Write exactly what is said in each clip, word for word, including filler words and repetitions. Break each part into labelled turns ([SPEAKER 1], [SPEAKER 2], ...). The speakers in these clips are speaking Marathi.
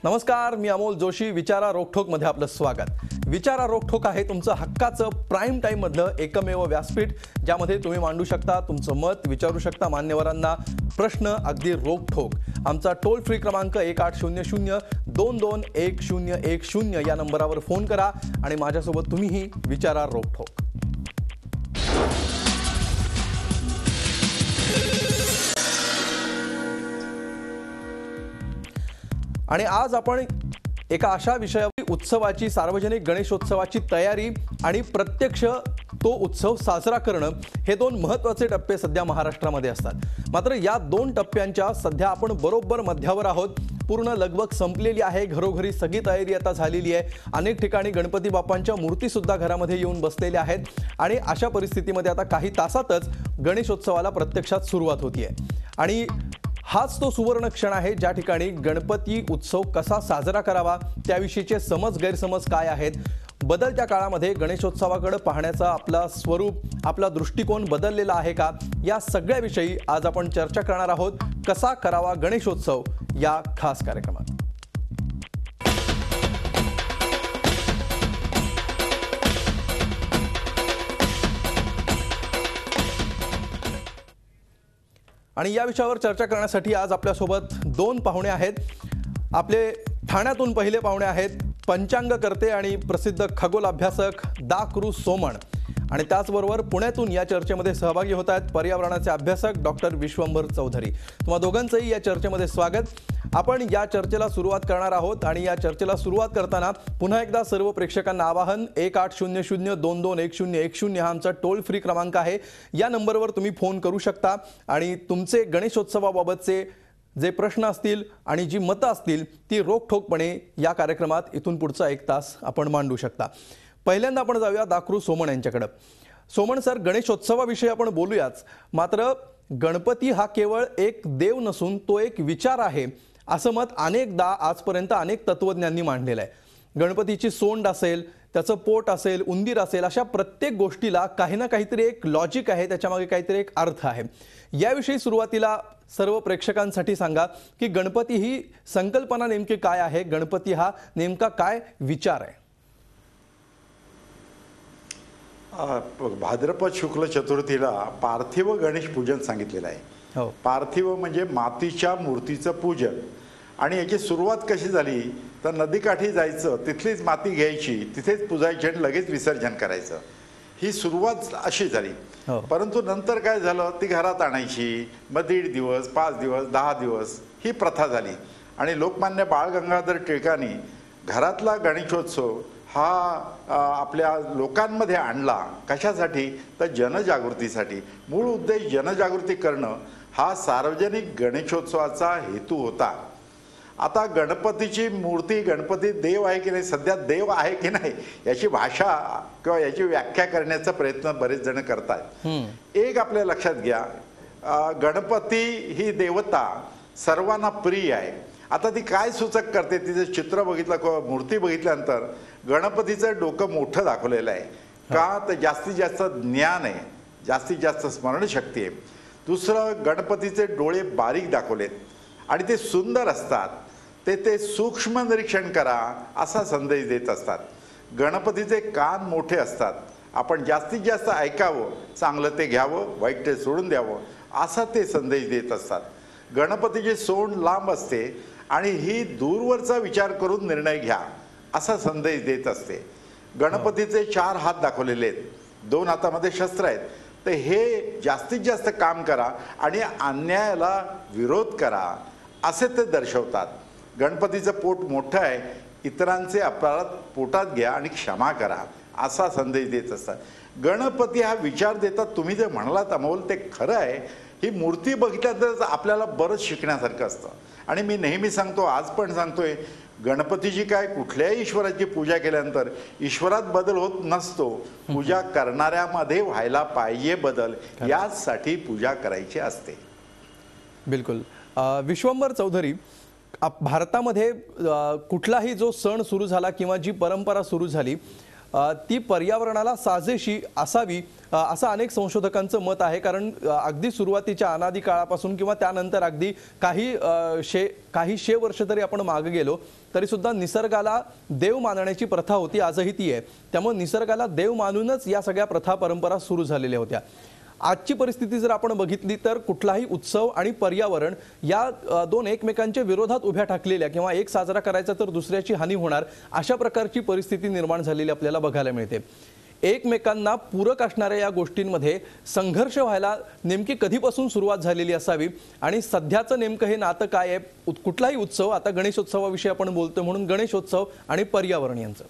[SPEAKER 1] नमस्कार, मी अमोल जोशी. विचारा रोकठोक मध्ये आपलं स्वागत. विचारा रोकठोक आहे तुमचं हक्काचं प्राईम टाइम मधलं एकमेव व्यासपीठ, ज्यामध्ये तुम्ही मांडू शकता तुमचं मत, विचारू शकता मान्यवरांना प्रश्न अगदी रोकठोक. आमचा टोल फ्री क्रमांक एक आठ शून्य शून्य दोन दोन एक शून्य एक शून्य या नंबरवर फोन करा आणि माझ्यासोबत तुम्हीही विचारा रोकठोक. आणि आज आपण एका अशा विषयावर, उत्सवाची, सार्वजनिक गणेशोत्सवाची तयारी आणि प्रत्यक्ष तो उत्सव साजरा करणं, हे दोन महत्त्वाचे टप्पे सध्या महाराष्ट्रामध्ये असतात. मात्र या दोन टप्प्यांच्या सध्या आपण बरोबर मध्यावर आहोत. पूर्ण लगबग संपलेली आहे. घरोघरी सगळी तयारी आता झालेली आहे. अनेक ठिकाणी गणपती बाप्पांच्या मूर्ती सुद्धा घरामध्ये येऊन बसलेल्या आहेत आणि अशा परिस्थितीमध्ये आता काही तासातच गणेशोत्सवाला प्रत्यक्षात सुरुवात होतीये. आणि हाच तो सुवर्ण क्षण आहे ज्या ठिकाणी गणपती उत्सव कसा साजरा करावा, त्याविषयीचे समज गैरसमज काय आहेत, बदलत्या काळामध्ये गणेशोत्सवाकडे पाहण्याचा आपला स्वरूप, आपला दृष्टिकोन बदललेला आहे का, या सगळ्याविषयी आज आपण चर्चा करणार आहोत. कसा करावा गणेशोत्सव या खास कार्यक्रमात. आणि या विषयावर चर्चा करण्यासाठी आज आपल्यासोबत दोन पाहुणे आहेत. आपले ठाण्यातून पहिले पाहुणे आहेत पंचांगकर्ते आणि प्रसिद्ध खगोल अभ्यासक दा कृ सोमण, आणि त्याचबरोबर पुण्यातून या चर्चेमध्ये सहभागी होत आहेत पर्यावरणाचे अभ्यासक डॉक्टर विश्वंभर चौधरी. तुम्हा दोघांचंही या चर्चेमध्ये स्वागत. आपण या चर्चेला सुरुवात करणार आहोत आणि या चर्चेला सुरुवात करताना पुन्हा एकदा सर्व प्रेक्षकांना आवाहन, एक आठ शून्य शून्य दोन दोन एक शून्य एक शून्य हा आमचा टोल फ्री क्रमांक आहे. या नंबरवर तुम्ही फोन करू शकता आणि तुमचे गणेशोत्सवाबाबतचे जे प्रश्न असतील आणि जी मतं असतील ती रोखठोकपणे या कार्यक्रमात इथून पुढचा एक तास आपण मांडू शकता. पहिल्यांदा आपण जाऊया दा कृ सोमण यांच्याकडे. सोमण सर, गणेशोत्सवाविषयी आपण बोलूयाच, मात्र गणपती हा केवळ एक देव नसून तो एक विचार आहे, असं मत अनेकदा आजपर्यंत अनेक तत्वज्ञांनी मांडलेलं आहे. गणपतीची सोंड असेल, त्याचं पोट असेल, उंदीर असेल, अशा प्रत्येक गोष्टीला काही ना काहीतरी एक लॉजिक आहे, त्याच्यामागे काहीतरी एक अर्थ आहे. याविषयी सुरुवातीला सर्व प्रेक्षकांसाठी सांगा की गणपती ही संकल्पना नेमकी काय आहे, गणपती हा नेमका काय विचार आहे.
[SPEAKER 2] भाद्रपद शुक्ल चतुर्थीला पार्थिव गणेश पूजन सांगितलेलं आहे.
[SPEAKER 1] हो,
[SPEAKER 2] पार्थिव म्हणजे मातीच्या मूर्तीचं पूजन. आणि याची सुरुवात कशी झाली तर नदीकाठी जायचं, तिथलीच माती घ्यायची, तिथेच पूजायची आणि लगेच विसर्जन करायचं, ही सुरुवात अशी झाली. परंतु नंतर काय झालं, ती घरात आणायची, मग दीड दिवस, पाच दिवस, दहा दिवस ही प्रथा झाली. आणि लोकमान्य बाळ गंगाधर टिळकांनी घरातला गणेशोत्सव हा आपल्या लोकांमध्ये आणला. कशासाठी तर जनजागृतीसाठी. मूळ उद्देश जनजागृती करणं हा सार्वजनिक गणेशोत्सवाचा हेतू होता. आता गणपतीची मूर्ती, गणपती देव आहे की नाही, सध्या देव आहे की नाही याची भाषा किंवा याची व्याख्या करण्याचा प्रयत्न बरेच जण करतात. एक आपल्या लक्षात घ्या, गणपती ही देवता सर्वांना प्रिय आहे. आता ती काय सूचक करते, तिचं चित्र बघितलं किंवा मूर्ती बघितल्यानंतर गणपतीचं डोकं मोठं दाखवलेलं आहे का, तर जास्तीत जास्त ज्ञान आहे, जास्तीत जास्त स्मरणशक्ती आहे. दुसरं, गणपतीचे डोळे बारीक दाखवलेत आणि ते सुंदर असतात, ते ते सूक्ष्म निरीक्षण करा असा संदेश देत असतात. गणपतीचे कान मोठे असतात, आपण जास्तीत जास्त ऐकावं, चांगलं ते घ्यावं, वाईट ते सोडून द्यावं असा ते संदेश देत असतात. गणपतीची सोंड लांब असते आणि ही दूरवरचा विचार करून निर्णय घ्या असा संदेश देत असते. गणपतीचे चार हात दाखवलेले आहेत, दोन हातामध्ये शस्त्र आहेत, तर हे जास्तीत जास्त काम करा आणि अन्यायाला विरोध करा असे ते दर्शवतात. गणपतीचं पोट मोठं आहे, इतरांचे अपराध पोटात घ्या आणि क्षमा करा असा संदेश देत असतात. गणपती हा विचार देतात. तुम्ही जे म्हणालात अमोल ते खरं आहे. ही मूर्ती बघितल्यानंतर आपल्याला बरंच शिकण्यासारखं असतं. आणि मी नेहमी सांगतो, आज पण सांगतोय, गणपतीची काय, कुठल्याही ईश्वराची पूजा केल्यानंतर ईश्वरात बदल होत नसतो, पूजा करणाऱ्यामध्ये व्हायला पाहिजे बदल, यासाठी पूजा करायची असते.
[SPEAKER 1] बिलकुल. विश्वंभर चौधरी, भारतामध्ये कुठलाही जो सण सुरू झाला किंवा जी परंपरा सुरू झाली, अ, ती पर्यावरणाला साजेशी असावी अ, असं अनेक संशोधकांचं मत आहे. कारण अ, अगदी सुरुवातीच्या अनादी काळापासून किंवा त्यानंतर अगदी काही अ, शे काही शे वर्ष तरी आपण मागे गेलो तरी सुद्धा निसर्गाला देव मानण्याची प्रथा होती, आजही ती आहे. त्यामुळे निसर्गाला देव मानूनच या सगळ्या प्रथा परंपरा सुरू झालेल्या होत्या. आजची परिस्थिती जर आपण बघितली तर कुठलाही उत्सव आणि पर्यावरण या अ, दोन एकमेकांच्या विरोधात उभ्या ठाकलेल्या किंवा एक साजरा करायचा तर दुसऱ्याची हानी होणार अशा प्रकारची परिस्थिती निर्माण झालेली आपल्याला बघायला मिळते. एकमेकांना पूरक असणाऱ्या या गोष्टींमध्ये संघर्ष व्हायला नेमकी कधीपासून सुरुवात झालेली असावी आणि सध्याचं नेमकं हे नातं काय आहे? उत- कुठलाही उत्सव, आता गणेशोत्सवाविषयी आपण बोलतो म्हणून गणेशोत्सव आणि पर्यावरण यांचं.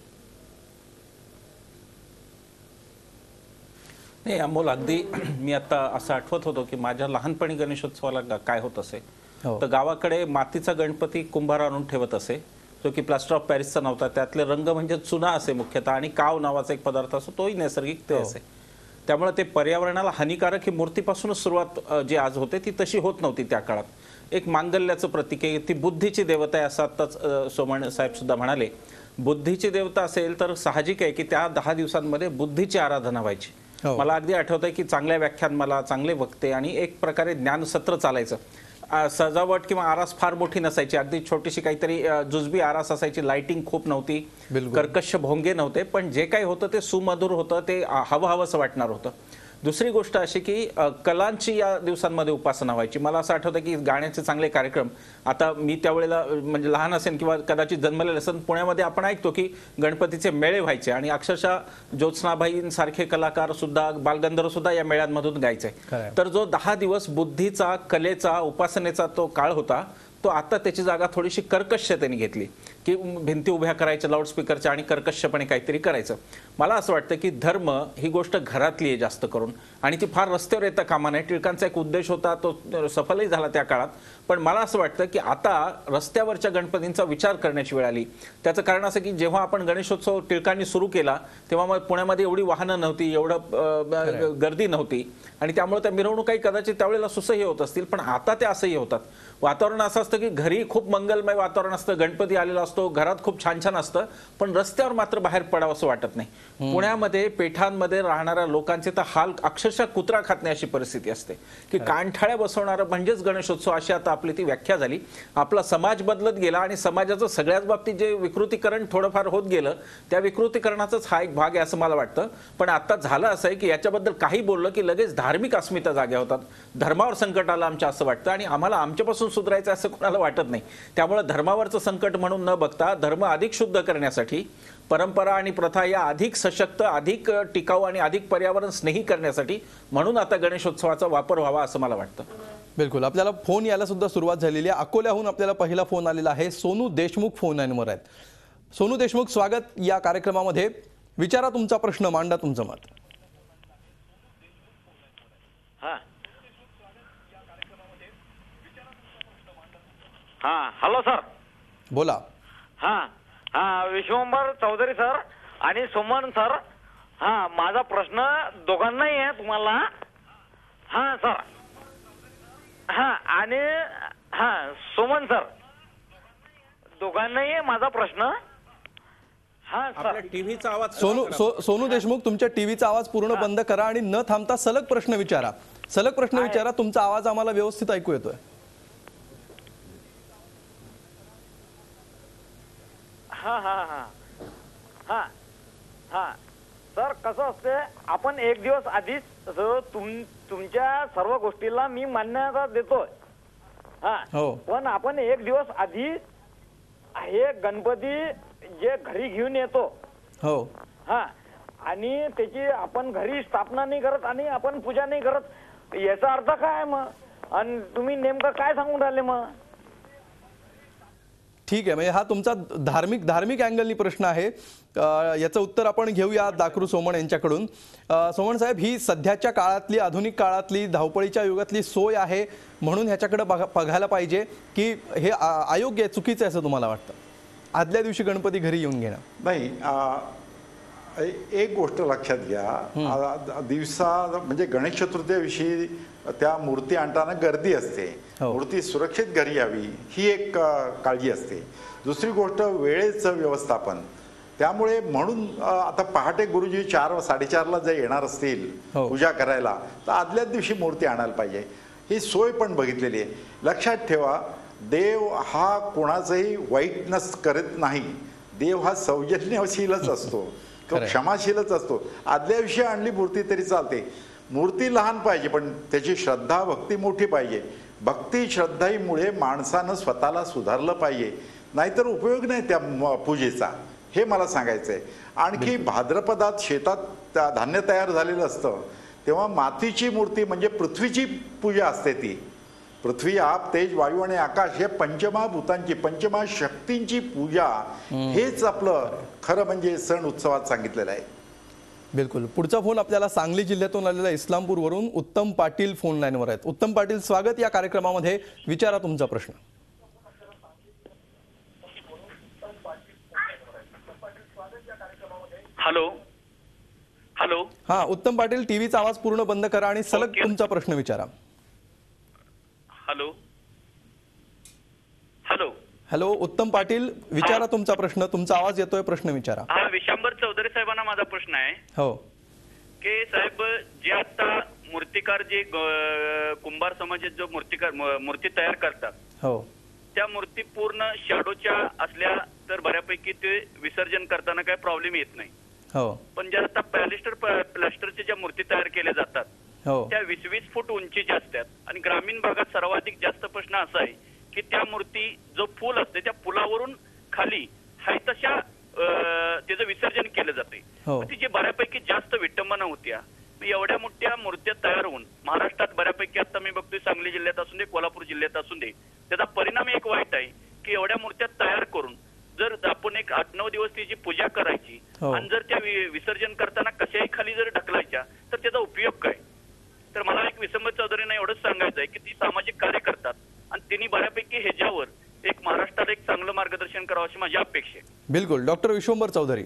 [SPEAKER 3] नाही अमोल, अगदी मी आता असं आठवत होतो की माझ्या लहानपणी गणेशोत्सवाला गा- काय होत असे
[SPEAKER 1] हो.
[SPEAKER 3] तर गावाकडे मातीचा गणपती कुंभार आणून ठेवत असे, जो की प्लास्टर ऑफ पॅरिसचा नव्हता. त्यातले रंग म्हणजे चुना असे मुख्यतः, आणि काव नावाचा एक पदार्थ असतो, तोही नैसर्गिक ते असे. त्यामुळे ते पर्यावरणाला हानिकारक ही मूर्तीपासूनच सुरुवात अ, जी आज होते ती तशी होत नव्हती त्या काळात. एक मांगल्याचं प्रतीक आहे, ती बुद्धीची देवता आहे असं आत्ताच अ, सोमण साहेब सुद्धा म्हणाले. बुद्धीची देवता असेल तर साहजिक आहे की त्या दहा दिवसांमध्ये बुद्धीची आराधना व्हायची.
[SPEAKER 1] हो.
[SPEAKER 3] मला अगदी आठवत आहे की चांगल्या व्याख्यान मला चांगले वक्ते आणि एक प्रकारे ज्ञानसत्र चालायचं. अ, सजावट किंवा आरास फार मोठी नसायची, अगदी छोटीशी काहीतरी अ, जुजबी आरास असायची. लाइटिंग खूप नव्हती,
[SPEAKER 1] बिलकुल.
[SPEAKER 3] कर्कश भोंगे नव्हते, पण जे काही होतं ते सुमधुर होतं, ते अ, हवं हवंसं वाटणार होतं. दुसरी गोष्ट अशी की अ, कलांची या दिवसांमध्ये उपासना व्हायची. मला असं आठवतं की गाण्याचे चांगले कार्यक्रम, आता मी त्यावेळेला अ, म्हणजे लहान असेल किंवा कदाचित जन्मलेलं असेल, पुण्यामध्ये आपण ऐकतो की गणपतीचे मेळे व्हायचे आणि अक्षरशः ज्योत्स्नाबाईंसारखे कलाकार सुद्धा, बालगंधर्व सुद्धा या मेळ्यांमधून गायचे.
[SPEAKER 1] खरंय.
[SPEAKER 3] तर जो दहा दिवस बुद्धीचा, कलेचा, उपासनेचा तो काळ होता, तो आता त्याची जागा थोडीशी कर्कशतेने घेतली की भिंती उभ्या करायच्या लाऊडस्पीकरच्या आणि कर्कशपणे काहीतरी करायचं. मला असं वाटतं की धर्म ही गोष्ट घरातली आहे जास्त करून, आणि ती फार रस्त्यावर येता कामा नये. टिळकांचा एक उद्देश होता, तो सफलही झाला त्या काळात. पण मला असं वाटतं की आता रस्त्यावरच्या गणपतींचा विचार करण्याची वेळ आली. त्याचं कारण असं की जेव्हा आपण गणेशोत्सव टिळकांनी सुरू केला तेव्हा मग पुण्यामध्ये एवढी वाहनं नव्हती, एवढं अ, गर्दी नव्हती, आणि त्यामुळे त्या मिरवणुकाही कदाचित त्यावेळेला सुसह्य होत असतील. पण आता त्या असह्य होतात. वातावरण असं असतं की घरी खूप मंगलमय वातावरण असतं, गणपती आलेला असतो, घरात खूप छान छान असतं, पण रस्त्यावर मात्र बाहेर पडावं असं वाटत नाही. पुण्यामध्ये पेठांमध्ये राहणाऱ्या लोकांचे तर हाल अक्षरशः कुत्रा खात नाही अशी परिस्थिती असते की कानठाळ्या बसवणारं म्हणजेच गणेशोत्सव, अशी आता आपली ती व्याख्या झाली. आपला समाज बदलत गेला आणि समाजाचं सगळ्याच बाबतीत जे विकृतीकरण थोडंफार होत गेलं, त्या विकृतीकरणाचाच हा एक भाग आहे असं मला वाटतं. पण आता झालं असं आहे की याच्याबद्दल काही बोललं की लगेच धार्मिक अस्मिता जाग्या होतात. धर्मावर संकट आलं आमच्या असं वाटतं, आणि आम्हाला आमच्यापासून सुधारायचं असं कोणाला वाटत नाही. त्यामुळे धर्मावरचं संकट म्हणून न बघता धर्म अधिक शुद्ध करण्यासाठी, परंपरा आणि प्रथा या अधिक सशक्त, अधिक टिकाऊ आणि अधिक पर्यावरण स्नेही करण्यासाठी म्हणून आता गणेशोत्सवाचा वापर व्हावा असं मला वाटतं.
[SPEAKER 1] बिलकुल. आपल्याला फोन यायला सुद्धा सुरुवात झालेली आहे. अकोल्याहून आपल्याला पहिला फोन आलेला आहे. सोनू देशमुख फोन लाईनवर आहेत. सोनू देशमुख, स्वागत या कार्यक्रमामध्ये. विचारा तुमचा प्रश्न, मांडा तुमचं मत.
[SPEAKER 4] हा हा हॅलो सर.
[SPEAKER 1] बोला.
[SPEAKER 4] हा हा विश्वंभर चौधरी सर आणि सुमन सर. हा माझा प्रश्न दोघांनाही आहे तुम्हाला. हा सर. हा आणि हा सुमन सर, दोघांनाही आहे माझा प्रश्न. हा सर.
[SPEAKER 3] आपल्या टीव्हीचा आवाज
[SPEAKER 1] सोनू सो, सोनू देशमुख, तुमच्या टीव्हीचा आवाज पूर्ण बंद करा आणि न थांबता सलग प्रश्न विचारा. सलग प्रश्न विचारा, तुमचा आवाज आम्हाला व्यवस्थित ऐकू येतोय.
[SPEAKER 4] हा हा हा हा हा सर, कसं असते, आपण एक दिवस आधीच असं तुम तुमच्या सर्व गोष्टीला मी मान्यता देतोय. हा
[SPEAKER 1] हो.
[SPEAKER 4] पण आपण एक दिवस आधी हे गणपती जे घरी घेऊन येतो,
[SPEAKER 1] हो.
[SPEAKER 4] हा, आणि त्याची आपण घरी स्थापना नाही करत आणि आपण पूजा नाही करत, याचा अर्थ काय आहे मग? आणि तुम्ही नेमकं काय सांगून राहिले मग?
[SPEAKER 1] ठीक आहे, म्हणजे हा तुमचा धार्मिक धार्मिक अँगलनी प्रश्न आहे. अ, याचं उत्तर आपण घेऊया दाकरू सोमण यांच्याकडून. अ, सोमण साहेब, ही सध्याच्या काळातली, आधुनिक काळातली, धावपळीच्या युगातली सोय आहे म्हणून ह्याच्याकडे बघा बघायला पाहिजे की हे आ- अयोग्य आहे, चुकीचं आहे असं तुम्हाला वाटतं? आदल्या दिवशी गणपती घरी येऊन घेणं.
[SPEAKER 2] नाही, आ, ए- एक गोष्ट लक्षात घ्या. आ, दिवसा म्हणजे गणेश चतुर्थीविषयी त्या मूर्ती आणताना गर्दी असते.
[SPEAKER 1] हो.
[SPEAKER 2] मूर्ती सुरक्षित घरी यावी ही एक अ, काळजी असते. दुसरी गोष्ट वेळेचं व्यवस्थापन. त्यामुळे म्हणून अ, आता पहाटे गुरुजी चार साडेचारला जर येणार असतील
[SPEAKER 1] हो.
[SPEAKER 2] पूजा करायला तर आदल्याच दिवशी मूर्ती आणायला पाहिजे. ही सोय पण बघितलेली आहे. लक्षात ठेवा, देव हा कोणाचंही वाईटनस करत नाही. देव हा सौजन्यशीलच असतो, तो
[SPEAKER 1] खरंय.
[SPEAKER 2] क्षमाशीलच असतो. आदल्या दिवशी आणली मूर्ती तरी चालते. मूर्ती लहान पाहिजे पण त्याची श्रद्धा भक्ती मोठी पाहिजे. भक्ती श्रद्धाईमुळे माणसानं स्वतःला सुधारलं पाहिजे, नाहीतर उपयोग नाही त्या म- पूजेचा, हे मला सांगायचं आहे. आणखी भाद्रपदात शेतात त्या धान्य तयार झालेलं असतं तेव्हा मातीची मूर्ती म्हणजे पृथ्वीची पूजा असते. ती पृथ्वी, आप, तेज, वायू आणि आकाश हे पंचमहाभूतांची पंचमहाशक्तींची पूजा, हेच आपलं खरं म्हणजे सण उत्सवात सांगितलेलं आहे.
[SPEAKER 1] बिलकुल. पुढचा फोन आपल्याला सांगली जिल्ह्यातून आलेला इस्लामपूरवरून उत्तम पाटील फोन लाईनवर आहेत. उत्तम पाटील, स्वागत या कार्यक्रमामध्ये. विचारा तुमचा प्रश्न.
[SPEAKER 5] हॅलो हॅलो
[SPEAKER 1] हा उत्तम पाटील, टीव्हीचा आवाज पूर्ण बंद करा आणि सलग
[SPEAKER 5] ओके.
[SPEAKER 1] तुमचा प्रश्न विचारा.
[SPEAKER 5] हॅलो हॅलो
[SPEAKER 1] हॅलो उत्तम पाटील, विचारा तुमचा प्रश्न. तुमचा आवाज येतोय, प्रश्न विचारा.
[SPEAKER 5] हा विशांबर चौधरी साहेबांना माझा प्रश्न आहे
[SPEAKER 1] हो
[SPEAKER 5] की साहेब, जे आता मूर्तिकार जे ग- कुंभार समाजात जो मूर्तिकार म- मूर्ती तयार करतात,
[SPEAKER 1] हो
[SPEAKER 5] त्या मूर्ती पूर्ण शॅडोच्या असल्या तर बऱ्यापैकी ते विसर्जन करताना काही प्रॉब्लेम येत नाही.
[SPEAKER 1] हो
[SPEAKER 5] पण ज्या आता पॅलिस्टर प्लास्टरच्या ज्या मूर्ती तयार केल्या जातात
[SPEAKER 1] हो
[SPEAKER 5] त्या वीस वीस फूट उंचीच्या असतात. आणि ग्रामीण भागात सर्वाधिक जास्त प्रश्न असा आहे की त्या मूर्ती जो पूल असते त्या पुलावरून खाली हाय तशा अं, त्याचं विसर्जन केलं जाते.
[SPEAKER 1] हो.
[SPEAKER 5] तिची बऱ्यापैकी जास्त विटंबना होत्या. मग एवढ्या मोठ्या मूर्त्या तयार होऊन महाराष्ट्रात बऱ्यापैकी आता मी बघतोय सांगली जिल्ह्यात असून दे, कोल्हापूर जिल्ह्यात असून दे, त्याचा परिणाम एक वाईट आहे की एवढ्या मूर्त्या तयार करून जर आपण एक आठ नऊ दिवस त्याची पूजा करायची
[SPEAKER 1] हो.
[SPEAKER 5] आणि जर त्या वि- विसर्जन करताना कशाही खाली जर ढकलायच्या तर त्याचा उपयोग काय? तर मला एक विसंबर चौधरींना एवढंच सांगायचं आहे की ती सामाजिक कार्य करतात आणि त्यांनी बऱ्यापैकी ह्याच्यावर एक महाराष्ट्रात एक चांगलं मार्गदर्शन करावं अशी माझी अपेक्षा आहे.
[SPEAKER 1] बिलकुल. डॉक्टर विश्वंभर चौधरी.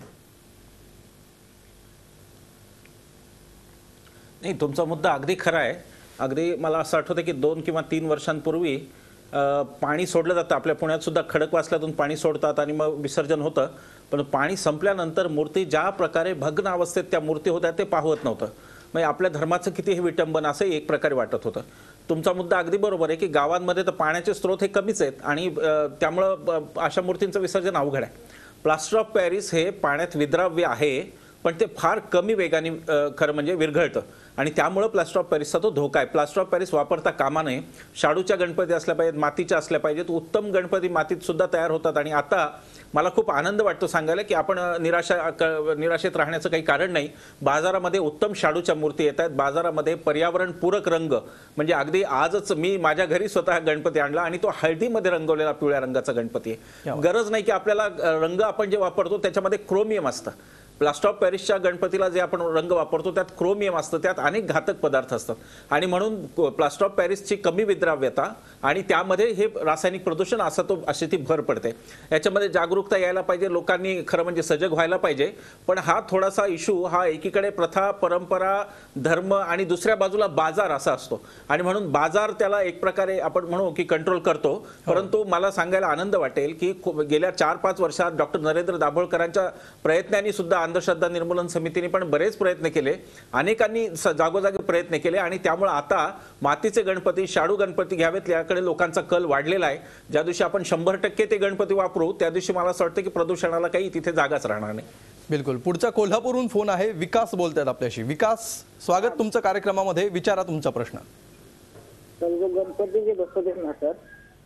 [SPEAKER 3] नाही, तुमचा मुद्दा अगदी खरा आहे. अगदी मला असं आठवतं की दोन किंवा तीन वर्षांपूर्वी अ, पाणी सोडलं जातं. आपल्या पुण्यात सुद्धा खडकवासल्यातून पाणी सोडतात आणि मग विसर्जन होतं. पण पाणी संपल्यानंतर मूर्ती ज्या प्रकारे भग्न अवस्थेत त्या मूर्ती होत्या ते पाहत नव्हतं. म्हणजे आपल्या धर्माचं किती हे विटंबन असं एक प्रकारे वाटत होतं. तुमचा मुद्दा अगदी बरोबर आहे की गावांमध्ये तर पाण्याचे स्रोत हे कमीच आहेत आणि अ, त्यामुळं अ, अशा मूर्तींचं विसर्जन अवघड आहे. प्लास्टर ऑफ पॅरिस हे पाण्यात विद्राव्य आहे, पण ते फार कमी वेगाने अ, खरं म्हणजे विरघळतं आणि त्यामुळं प्लास्टर ऑफ पॅरिसचा तो धोका आहे. प्लास्टर ऑफ पॅरिस वापरता कामा नये. शाडूच्या गणपती असल्या पाहिजेत, मातीच्या असल्या पाहिजेत. उत्तम गणपती मातीत सुद्धा तयार होतात आणि आता मला खूप आनंद वाटतो सांगायला की आपण अ, निराशा क- निराशेत राहण्याचं काही कारण नाही. बाजारामध्ये उत्तम शाडूच्या मूर्ती येत आहेत. बाजारामध्ये पर्यावरणपूरक रंग, म्हणजे अगदी आजच मी माझ्या घरी स्वतः गणपती आणला आणि तो हळदीमध्ये रंगवलेला पिवळ्या रंगाचा गणपती आहे. गरज नाही की आपल्याला अ, रंग आपण जे वापरतो त्याच्यामध्ये क्रोमियम असतं. प्लास्टर ऑफ पॅरिसच्या गणपतीला जे आपण रंग वापरतो त्यात क्रोमियम असतं, त्यात अनेक घातक पदार्थ असतात आणि म्हणून प्लास्टर ऑफ पॅरिसची कमी विद्राव्यता आणि त्यामध्ये हे रासायनिक प्रदूषण असं तो अशी ती भर पडते. याच्यामध्ये जागरूकता यायला पाहिजे, लोकांनी खरं म्हणजे सजग व्हायला पाहिजे. पण हा थोडासा इशू हा एकीकडे प्रथा, परंपरा, धर्म आणि दुसऱ्या बाजूला बाजार असा असतो आणि म्हणून बाजार त्याला एक प्रकारे आपण म्हणू की कंट्रोल करतो. परंतु मला सांगायला आनंद वाटेल की खूप- गेल्या चार पाच वर्षात डॉक्टर नरेंद्र दाभोळकरांच्या प्रयत्नांनी सुद्धा अंधश्रद्धा निर्मूलन समितीने पण बरेच प्रयत्न केले, अनेकांनी स- जागोजागी प्रयत्न केले आणि त्यामुळे आता मातीचे गणपती, शाडू गणपती घ्यावेत याकडे लोकांचा कल वाढलेला आहे. ज्या दिवशी आपण शंभर टक्के ते गणपती वापरू त्या दिवशी मला असं वाटतं की प्रदूषणाला काही तिथे जागाच राहणार नाही.
[SPEAKER 1] बिलकुल. पुढचा कोल्हापूरहून फोन आहे. विकास बोलतात आपल्याशी. विकास, स्वागत तुमचं कार्यक्रमामध्ये. विचारा तुमचा प्रश्न.
[SPEAKER 6] तर जो गणपती जे बसवतात ना सर,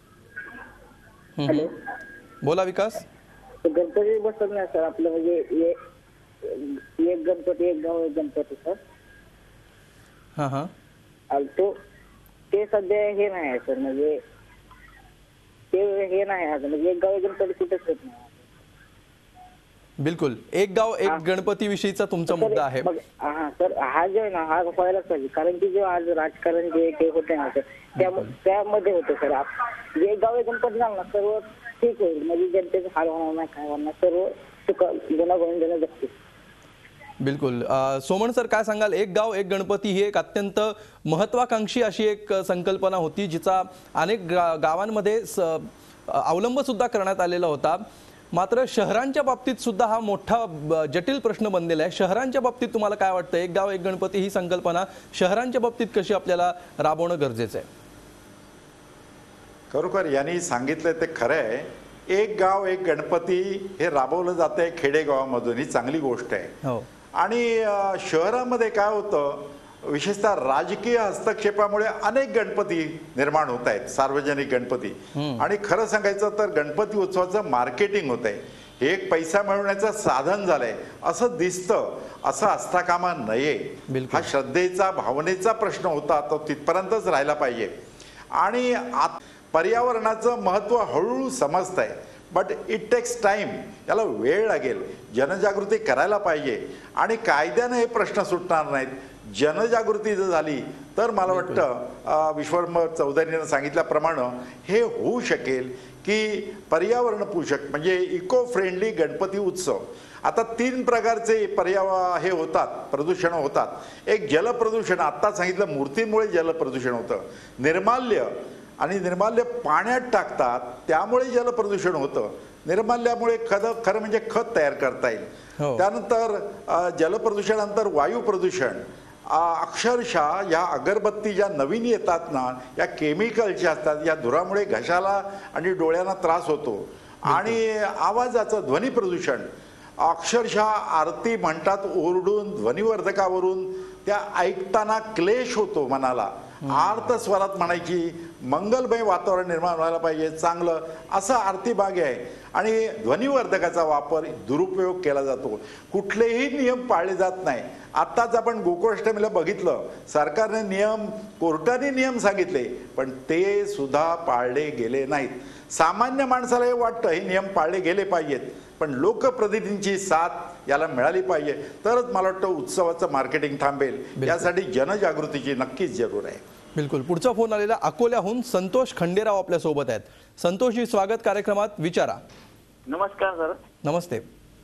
[SPEAKER 6] हॅलो,
[SPEAKER 1] बोला विकास.
[SPEAKER 6] तो गणपती बसवत नाही सर आपलं म्हणजे ए- एक गणपती एक गाव एक गणपती सर.
[SPEAKER 1] हां हां
[SPEAKER 6] आणि तो ते सध्या हे नाही आहे सर, म्हणजे ते हे नाही आहे म्हणजे एक गाव एक गणपती कुठेच होत नाही.
[SPEAKER 1] बिलकुल. एक गाव एक गणपती विषयीचा तुमचा
[SPEAKER 6] सर,
[SPEAKER 1] मुद्दा आहे.
[SPEAKER 6] बघ, हा सर, हा जो आहे ना हा व्हायलाच पाहिजे, कारण की जे आज राजकारण जे ते होते ना सर त्या त्यामध्ये होतं सर. आप- जे एक गाव एक गणपती झाला ना सर्व ठीक होईल, म्हणजे जनतेचं हाल होणार नाही, काय होणार, सर्व सुख गुणागोविंदाने जगतील.
[SPEAKER 1] बिलकुल. अ, सोमन सर, काय सांगाल? एक गाव एक गणपती ही एक अत्यंत महत्वाकांक्षी अशी एक संकल्पना होती जिचा अनेक गा गावांमध्ये स अवलंब सुद्धा करण्यात आलेला होता. मात्र शहरांच्या बाबतीत सुद्धा हा मोठा ब- जटिल प्रश्न बनलेला आहे. शहरांच्या बाबतीत तुम्हाला काय वाटतं, एक गाव एक गणपती ही संकल्पना शहरांच्या बाबतीत कशी आपल्याला राबवणं गरजेचं आहे?
[SPEAKER 2] खरोखर यांनी सांगितलं ते खरं आहे. एक गाव एक गणपती हे राबवलं जात आहे खेडेगावामधून, ही चांगली गोष्ट आहे.
[SPEAKER 1] हो.
[SPEAKER 2] आणि अ, शहरामध्ये काय होतं, विशेषतः राजकीय हस्तक्षेपामुळे अनेक गणपती निर्माण होत आहेत, सार्वजनिक गणपती. आणि खरं सांगायचं तर गणपती उत्सवाचं मार्केटिंग होत आहे, हे एक पैसा मिळवण्याचं साधन झालंय असं दिसतं. असं असता कामा नये.
[SPEAKER 1] बिलकुल.
[SPEAKER 2] हा श्रद्धेचा भावनेचा प्रश्न होता, तो तिथपर्यंतच राहिला पाहिजे. आणि आत पर्यावरणाचं महत्त्व हळूहळू समजत आहे, बट इट टेक्स टाईम. याला वेळ लागेल, जनजागृती करायला पाहिजे. आणि कायद्यानं हे प्रश्न सुटणार नाहीत. जनजागृती जर झाली तर मला वाटतं विश्वंभर चौधरीनं सांगितल्याप्रमाणे हे होऊ शकेल की पर्यावरण पोषक म्हणजे इको फ्रेंडली गणपती उत्सव. आता तीन प्रकारचे पर्यावरण हे होतात, प्रदूषण होतात. एक जलप्रदूषण, आत्ता सांगितलं मूर्तीमुळे जलप्रदूषण होतं. निर्माल्य, आणि निर्माल्य पाण्यात टाकतात त्यामुळे जलप्रदूषण होतं. निर्माल्यामुळे खत, खरं म्हणजे खत तयार करता येईल.
[SPEAKER 1] हो.
[SPEAKER 2] त्यानंतर अ, जलप्रदूषणानंतर वायू प्रदूषण. अ, अक्षरशः या अगरबत्ती ज्या नवीन येतात ना, या केमिकलच्या असतात, या धुरामुळे घशाला आणि डोळ्यांना त्रास होतो. आणि आवाजाचं ध्वनी प्रदूषण, अक्षरशः आरती म्हणतात ओरडून ध्वनिवर्धकावरून, त्या ऐकताना क्लेश होतो मनाला. आर्त स्वरात म्हणायची, मंगलमय वातावरण निर्माण व्हायला पाहिजे चांगलं, असं आरती भाग आहे. आणि ध्वनिवर्धकाचा वापर दुरुपयोग केला जातो. कुठलेही नियम पाळले जात नाही. आत्ताच आपण गोकुळाष्टमीला बघितलं, सरकारने नियम, कोर्टाने नियम सांगितले, पण ते सुद्धा पाळले गेले नाहीत. सामान्य माणसाला हे वाटतं हे नियम पाळले गेले पाहिजेत, पण लोकप्रतिनिधींची साथ याला मिळाली पाहिजे, तरच मला वाटतं उत्सवाचं मार्केटिंग थांबेल. यासाठी जनजागृतीची नक्कीच जरूर आहे.
[SPEAKER 1] बिलकुल. पुढचा फोन आलेला अकोल्याहून संतोष खंडेराव आपल्या सोबत आहेत. संतोषजी, स्वागत कार्यक्रमात, विचारा.
[SPEAKER 4] नमस्कार सर.
[SPEAKER 1] नमस्ते.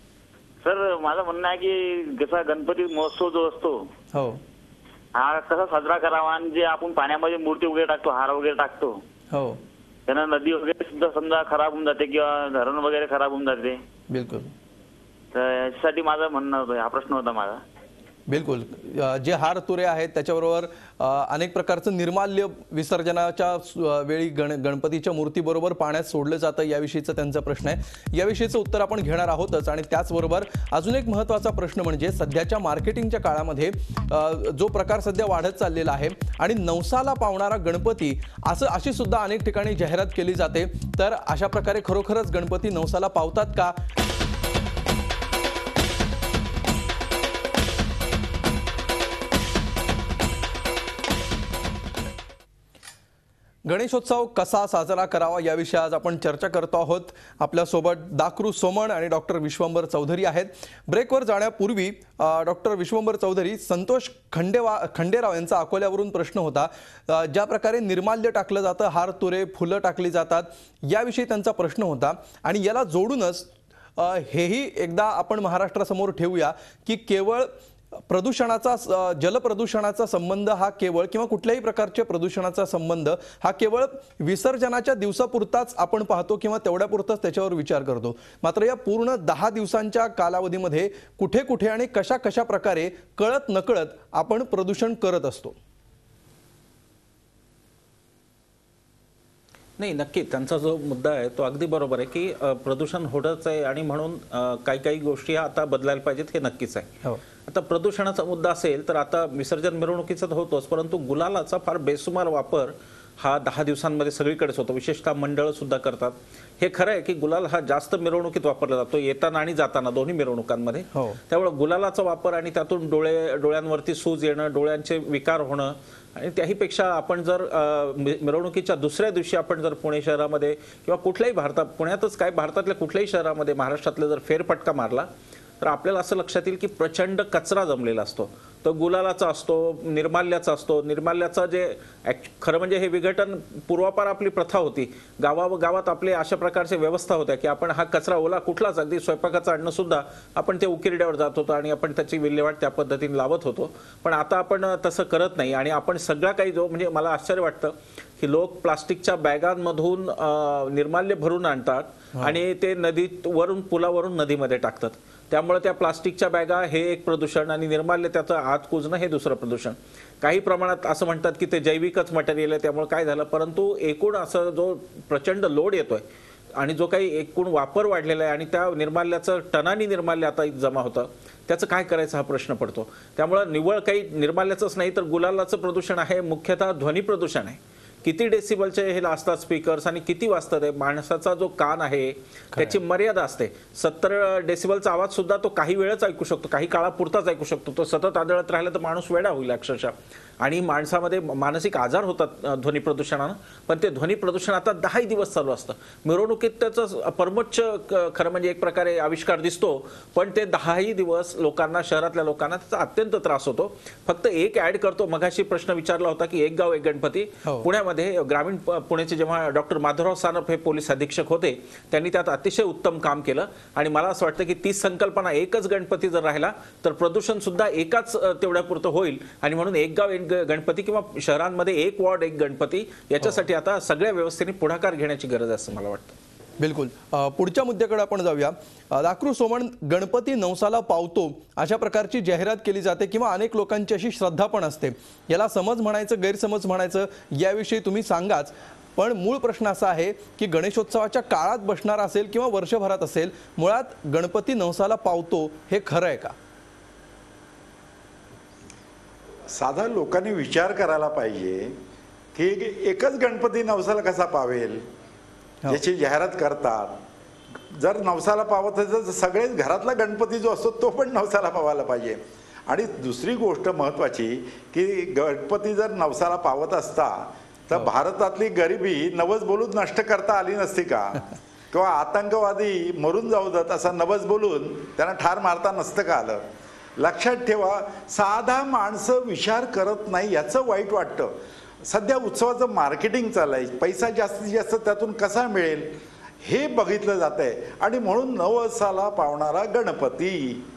[SPEAKER 4] सर माझं म्हणणं आहे की जसा गणपती महोत्सव जो असतो
[SPEAKER 1] हो
[SPEAKER 4] हा कसा साजरा करावा, आणि जे आपण पाण्यामध्ये मूर्ती वगैरे टाकतो, हार वगैरे टाकतो,
[SPEAKER 1] हो
[SPEAKER 4] त्यांना नदी वगैरे सुद्धा समजा खराब होऊन जाते किंवा धरण वगैरे खराब होऊन जाते.
[SPEAKER 1] बिलकुल
[SPEAKER 4] तर याच्यासाठी माझं म्हणणं होतं, हा प्रश्न होता माझा.
[SPEAKER 1] बिलकुल. अ, जे हार तुरे आहेत त्याच्याबरोबर अ, अनेक प्रकारचं निर्माल्य विसर्जनाच्या सु- अ, वेळी गण गणपतीच्या मूर्तीबरोबर पाण्यात सोडलं जातं, याविषयीचा त्यांचा प्रश्न आहे. याविषयीचं उत्तर आपण घेणार आहोतच. आणि त्याचबरोबर अजून एक महत्त्वाचा प्रश्न म्हणजे सध्याच्या मार्केटिंगच्या काळामध्ये अ, जो प्रकार सध्या वाढत चाललेला आहे आणि नवसाला पावणारा गणपती असं अशी सुद्धा अनेक ठिकाणी जाहिरात केली जाते. तर अशा प्रकारे खरोखरच गणपती नवसाला पावतात का? गणेशोत्सव कसा साजरा करावा याविषयी आज आपण चर्चा करतो आहोत. आपल्यासोबत दाकृ सोमण आणि डॉक्टर विश्वंभर चौधरी आहेत. ब्रेकवर जाण्यापूर्वी डॉक्टर विश्वंभर चौधरी, संतोष खंडेवा खंडेराव यांचा अकोल्यावरून प्रश्न होता. अ, ज्या प्रकारे निर्माल्य टाकलं जातं, हार तुरे फुलं टाकली जातात, याविषयी त्यांचा प्रश्न होता. आणि याला जोडूनच अ, हेही एकदा आपण महाराष्ट्रासमोर ठेवूया की केवळ प्रदूषणाचा अ, जलप्रदूषणाचा संबंध हा केवळ किंवा कुठल्याही प्रकारच्या प्रदूषणाचा संबंध हा केवळ विसर्जनाच्या दिवसापुरताच आपण पाहतो किंवा तेवढ्यापुरताच त्याच्यावर विचार करतो. मात्र या पूर्ण दहा दिवसांच्या कालावधीमध्ये कुठे कुठे आणि कशा कशा प्रकारे कळत नकळत आपण प्रदूषण करत असतो.
[SPEAKER 3] नाही, नक्की त्यांचा जो मुद्दा आहे तो अगदी बरोबर आहे की अ, प्रदूषण होतच आहे आणि म्हणून अ, काही काही गोष्टी ह्या आता बदलायला पाहिजेत, हे नक्कीच आहे.
[SPEAKER 1] हो.
[SPEAKER 3] आता प्रदूषणाचा मुद्दा असेल तर आता विसर्जन मिरवणुकीचा तर होतोच, परंतु गुलालाचा फार बेसुमार वापर हा दहा दिवसांमध्ये सगळीकडेच होतो. विशेषतः मंडळं सुद्धा करतात. हे खरं आहे की गुलाल हा जास्त मिरवणुकीत वापरला जातो, येताना आणि जाताना दोन्ही मिरवणुकांमध्ये.
[SPEAKER 1] हो.
[SPEAKER 3] त्यामुळे गुलालाचा वापर आणि त्यातून डोळे डोळ्यांवरती सूज येणं, डोळ्यांचे विकार होणं, आणि त्याहीपेक्षा आपण जर अ, मि- मिरवणुकीच्या दुसऱ्या दिवशी आपण जर पुणे शहरामध्ये किंवा कुठल्याही भारतात, पुण्यातच काय भारतातल्या कुठल्याही शहरामध्ये, महाराष्ट्रातल्या जर फेरफटका मारला तर आपल्याला असं लक्षात येईल की प्रचंड कचरा जमलेला असतो. तो गुलालाचा असतो, निर्माल्याचा असतो. निर्माल्याचा जे ॲक् खरं म्हणजे हे विघटन पूर्वापार आपली प्रथा होती. गावागावात आपले अशा प्रकारच्या व्यवस्था होत्या की आपण हा कचरा ओला कुठलाच अगदी स्वयंपाकाचं अन्न सुद्धा आपण ते उकिरड्यावर जात होतो आणि आपण त्याची विल्हेवाट त्या पद्धतीने लावत होतो. पण आता आपण तसं करत नाही आणि आपण सगळा काही जो म्हणजे मला आश्चर्य वाटतं की लोक प्लास्टिकच्या बॅगांमधून निर्माल्य भरून आणतात आणि ते नदीत वरून पुलावरून नदीमध्ये टाकतात. त्यामुळे त्या प्लास्टिकच्या बॅगा हे एक प्रदूषण आणि निर्माल्य त्याचं आत कुजणं हे दुसरं प्रदूषण. काही प्रमाणात असं म्हणतात की ते जैविकच मटेरियल आहे त्यामुळे काय झालं, परंतु एकूण असं जो प्रचंड लोड येतोय आणि जो काही एकूण वापर वाढलेला आहे आणि त्या निर्माल्याचं टनानी निर्माल्य आता जमा होतं, त्याचं काय करायचं हा प्रश्न पडतो. त्यामुळं निव्वळ काही निर्माल्याचंच नाही तर गुलालाचं प्रदूषण आहे, मुख्यतः ध्वनी प्रदूषण आहे. किती डेसिबलचे हे असतात स्पीकर्स आणि किती वाजतात आहे. माणसाचा जो कान आहे त्याची मर्यादा असते. सत्तर डेसिबलचा आवाज सुद्धा तो काही वेळच ऐकू शकतो, काही काळापुरताच ऐकू शकतो. तो सतत आदळत राहिला तर माणूस वेडा होईल अक्षरशः. आणि माणसामध्ये मानसिक आजार होतात ध्वनी प्रदूषणानं. पण ते ध्वनी प्रदूषण आता दहाही दिवस चालू असतं. मिरवणुकीत त्याचं परमोच्च खरं म्हणजे एक प्रकारे आविष्कार दिसतो, पण ते दहाही दिवस लोकांना, शहरातल्या लोकांना त्याचा अत्यंत त्रास होतो. फक्त एक ऍड करतो, मगाशी प्रश्न विचारला होता की एक गाव एक गणपती. पुण्यामध्ये ग्रामीण पुण्याचे जेव्हा डॉक्टर माधवराव सानप हे पोलीस अधीक्षक होते त्यांनी त्यात अतिशय उत्तम काम केलं. आणि मला असं वाटतं की ती संकल्पना एकच गणपती जर राहिला तर प्रदूषण सुद्धा एकाच तेवढ्यापुरतं होईल. आणि म्हणून एक गाव एक गणपती किंवा शहरांमध्ये एक वॉर्ड एक गणपती याच्यासाठी आता सगळ्या व्यवस्थेने पुढाकार घेण्याची गरज आहे असं मला वाटतं.
[SPEAKER 1] बिलकुल. पुढच्या मुद्द्याकडे आपण जाऊया. दाकृ सोमण, गणपती नवसाला पावतो अशा प्रकारची जाहिरात केली जाते किंवा अनेक लोकांची अशी श्रद्धा पण असते. याला समज म्हणायचं, गैरसमज म्हणायचं, याविषयी तुम्ही सांगाच. पण मूळ प्रश्न असा आहे की गणेशोत्सवाच्या काळात बसणार असेल किंवा वर्षभरात असेल, मुळात गणपती नवसाला पावतो हे खरं आहे का?
[SPEAKER 2] साधा लोकांनी विचार करायला पाहिजे की एकच गणपती नवसाला कसा पावेल याची जाहिरात करतात. जर नवसाला पावत असेल तर सगळेच घरातला गणपती जो असतो तो पण नवसाला पावायला पाहिजे. आणि दुसरी गोष्ट महत्त्वाची की गणपती जर नवसाला पावत असता तर भारतातली गरिबी नवस बोलून नष्ट करता आली नसती का? किंवा आतंकवादी मरून जाऊ देत असं नवस बोलून त्यांना ठार मारता नसतं का आलं? लक्षात ठेवा, साधा माणसं विचार करत नाही याचं वाईट वाटतं. सध्या उत्सवाचं मार्केटिंग चालू आहे, पैसा जास्तीत जास्त त्यातून कसा मिळेल हे बघितलं जात आहे. आणि म्हणून नवसाला पावणारा गणपती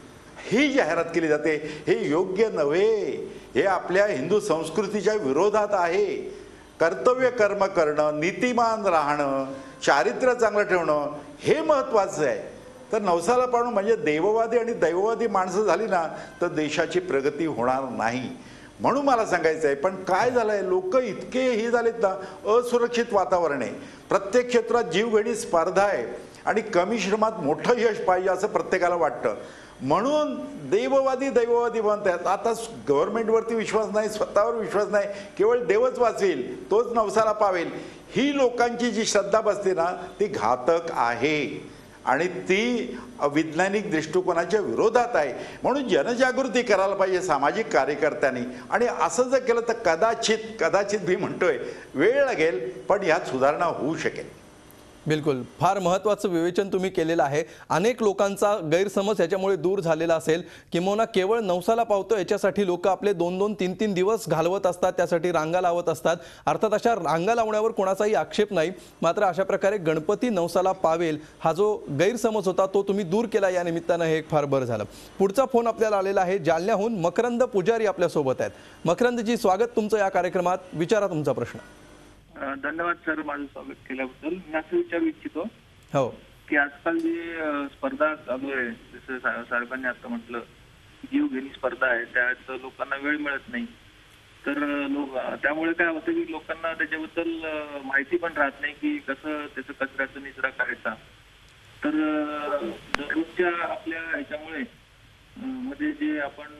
[SPEAKER 2] ही जाहिरात केली जाते. हे योग्य नव्हे, हे आपल्या हिंदू संस्कृतीच्या विरोधात आहे. कर्तव्य कर्म करणं, नीतिमान राहणं, चारित्र्य चांगलं ठेवणं हे महत्त्वाचं आहे. तर नवसाला पावणं म्हणजे देववादी आणि दैववादी माणसं झाली ना तर देशाची प्रगती होणार नाही. म्हणून मला सांगायचं आहे. पण काय झालं आहे, लोक इतके हे झालेत ना, असुरक्षित वातावरण आहे. प्रत्येक क्षेत्रात जीवघेणी स्पर्धा आहे आणि कमी श्रमात मोठं यश पाहिजे असं प्रत्येकाला वाटतं. म्हणून देववादी दैववादी बनतात. आता गव्हर्नमेंटवरती विश्वास नाही, स्वतःवर विश्वास नाही, केवळ देवच वाचवेल तोच नवसाला पावेल ही लोकांची जी श्रद्धा बसते ना ती घातक आहे आणि ती वैज्ञानिक दृष्टिकोनाच्या विरोधात आहे. म्हणून जनजागृती करायला पाहिजे सामाजिक कार्यकर्त्यांनी. आणि असं जर केलं तर कदाचित कदाचित मी म्हणतोय वेळ लागेल पण यात सुधारणा होऊ शकेल.
[SPEAKER 1] बिलकुल. फार महत्त्वाचं विवेचन तुम्ही केलेलं आहे. अनेक लोकांचा गैरसमज याच्यामुळे दूर झालेला असेल. किंवा केवळ नवसाला पावतो याच्यासाठी लोक आपले दोन दोन तीन तीन दिवस घालवत असतात, त्यासाठी रांगा लावत असतात. अर्थात अशा रांगा लावण्यावर कोणाचाही आक्षेप नाही. मात्र अशा प्रकारे गणपती नवसाला पावेल हा जो गैरसमज होता तो तुम्ही दूर केला, या निमित्तानं हे एक फार बरं झालं. पुढचा फोन आपल्याला आलेला आहे जालन्याहून. मकरंद पुजारी आपल्यासोबत आहेत. मकरंदजी, स्वागत तुमचं या कार्यक्रमात. विचारा तुमचा प्रश्न.
[SPEAKER 7] धन्यवाद सर, माझं स्वागत केल्याबद्दल. मी असं विचारू इच्छितो
[SPEAKER 1] हो
[SPEAKER 7] की आजकाल जी स्पर्धा चालू आहे, जसं साहेबांनी आता म्हटलं जीवघेणी स्पर्धा आहे, त्यात लोकांना वेळ मिळत नाही. तर लोक त्यामुळे काय होतं की लोकांना त्याच्याबद्दल माहिती पण राहत नाही की कसं त्याचं कचऱ्याचा निचरा करायचा. तर दररोजच्या आपल्या ह्याच्यामुळे मध्ये जे आपण